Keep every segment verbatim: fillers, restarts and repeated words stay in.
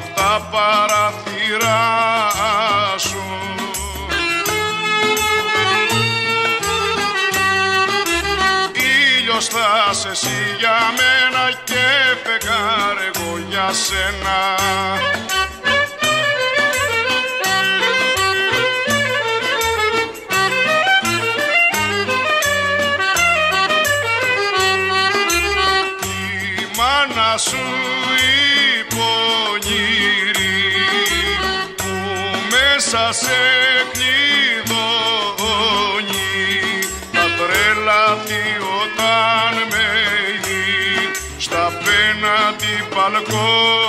απ' τα παραθυρά σου. Ήλιος θα σε εσύ για μένα και φεγγάρι εγώ για σένα. Μάνα σου η πονηρή που μέσα σε κλειδώνει θα τρελαθεί όταν με δει στα απέναντι μπαλκόνι.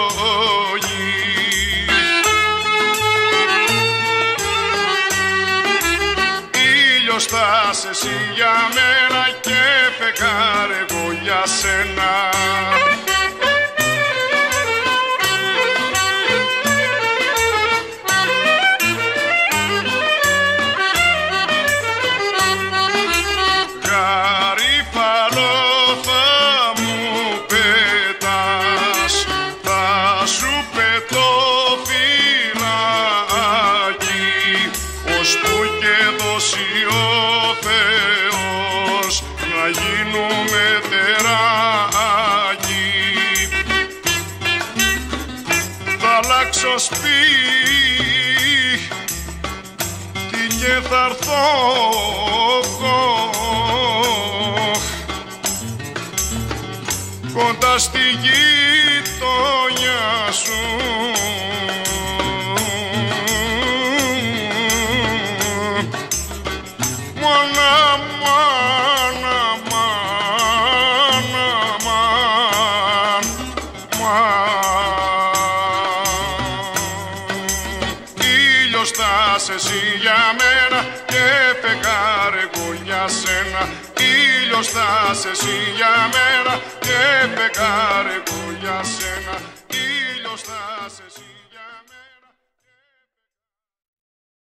Ήλιος θα σε εσύ για μένα και φεγγάρι εγώ για σένα. Να γίνουμε τεράκι, θα αλλάξω σπίτι και θα έρθω κοντά στη γειτονιά σου. Μάνα, μάνα, μάνα, μάνα, ήλιος θα σε εσύ για μένα και φεγγάρι εγώ για σένα. Ήλιος θα σε εσύ για μένα και φεγγάρι εγώ για σένα. Ήλιος θα σε εσύ.